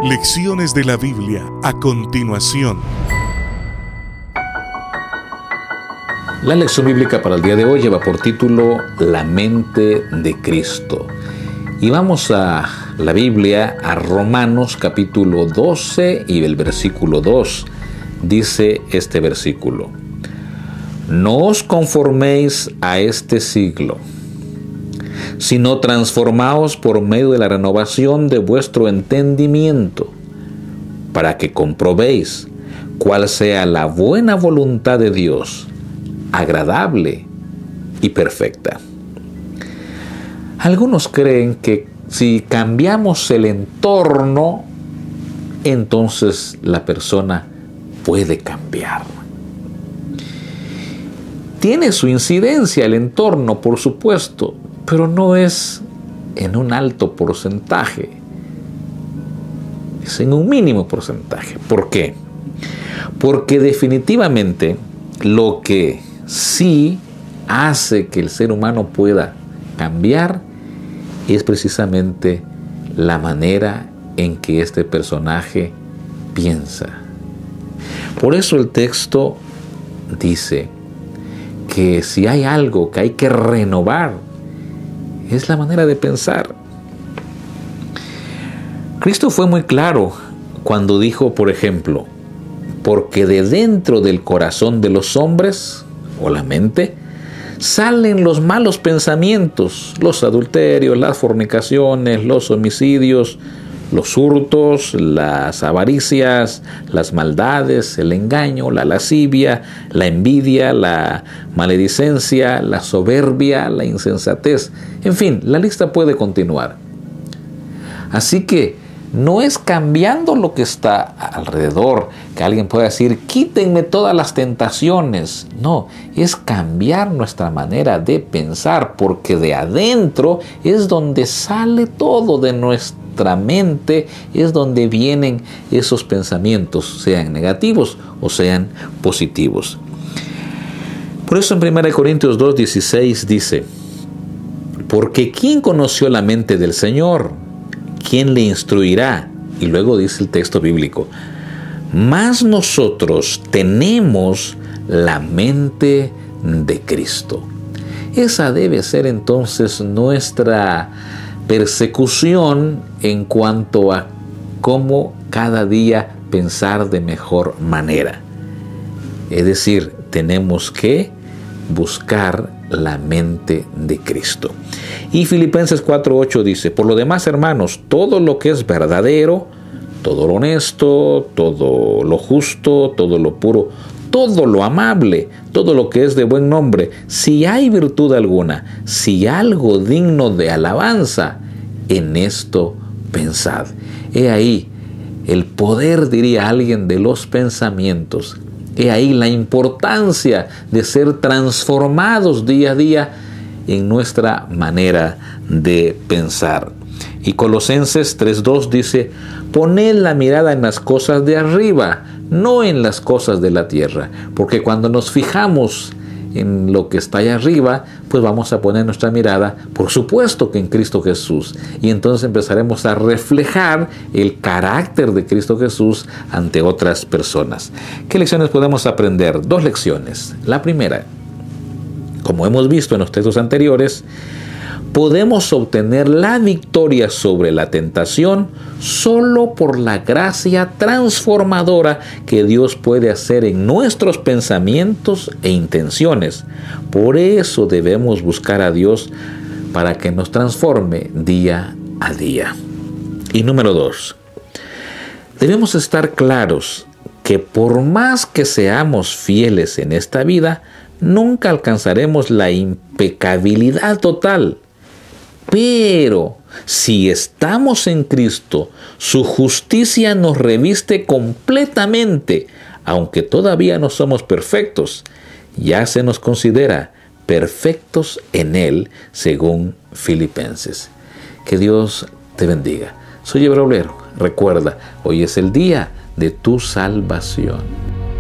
Lecciones de la Biblia a continuación. La lección bíblica para el día de hoy lleva por título La mente de Cristo. Y vamos a la Biblia, a Romanos capítulo 12 y el versículo 2. Dice este versículo: No os conforméis a este siglo, sino transformaos por medio de la renovación de vuestro entendimiento, para que comprobéis cuál sea la buena voluntad de Dios, agradable y perfecta. Algunos creen que si cambiamos el entorno, entonces la persona puede cambiar. Tiene su incidencia el entorno, por supuesto, pero no es en un alto porcentaje, es en un mínimo porcentaje. ¿Por qué? Porque definitivamente lo que sí hace que el ser humano pueda cambiar es precisamente la manera en que este personaje piensa. Por eso el texto dice que si hay algo que hay que renovar, es la manera de pensar. Cristo fue muy claro cuando dijo, por ejemplo, porque de dentro del corazón de los hombres, o la mente, salen los malos pensamientos, los adulterios, las fornicaciones, los homicidios, los hurtos, las avaricias, las maldades, el engaño, la lascivia, la envidia, la maledicencia, la soberbia, la insensatez. En fin, la lista puede continuar. Así que no es cambiando lo que está alrededor que alguien pueda decir, quítenme todas las tentaciones. No, es cambiar nuestra manera de pensar, porque de adentro es donde sale todo de nuestra mente, es donde vienen esos pensamientos, sean negativos o sean positivos. Por eso en 1 Corintios 2:16 dice, porque ¿quién conoció la mente del Señor? ¿Quién le instruirá? Y luego dice el texto bíblico, mas nosotros tenemos la mente de Cristo. Esa debe ser entonces nuestra persecución en cuanto a cómo cada día pensar de mejor manera. Es decir, tenemos que buscar la mente de Cristo. Y Filipenses 4:8 dice, por lo demás, hermanos, todo lo que es verdadero, todo lo honesto, todo lo justo, todo lo puro, todo lo amable, todo lo que es de buen nombre, si hay virtud alguna, si algo digno de alabanza, en esto pensad. He ahí el poder, diría alguien, de los pensamientos. He ahí la importancia de ser transformados día a día en nuestra manera de pensar. Y Colosenses 3:2 dice, poned la mirada en las cosas de arriba, no en las cosas de la tierra. Porque cuando nos fijamos en lo que está allá arriba, pues vamos a poner nuestra mirada, por supuesto que en Cristo Jesús. Y entonces empezaremos a reflejar el carácter de Cristo Jesús ante otras personas. ¿Qué lecciones podemos aprender? 2 lecciones. La primera, como hemos visto en los textos anteriores, podemos obtener la victoria sobre la tentación solo por la gracia transformadora que Dios puede hacer en nuestros pensamientos e intenciones. Por eso debemos buscar a Dios para que nos transforme día a día. Y número 2, debemos estar claros que por más que seamos fieles en esta vida, nunca alcanzaremos la impecabilidad total. Pero si estamos en Cristo, su justicia nos reviste completamente, aunque todavía no somos perfectos. Ya se nos considera perfectos en Él, según Filipenses. Que Dios te bendiga. Soy Hebreo Obrero. Recuerda, hoy es el día de tu salvación.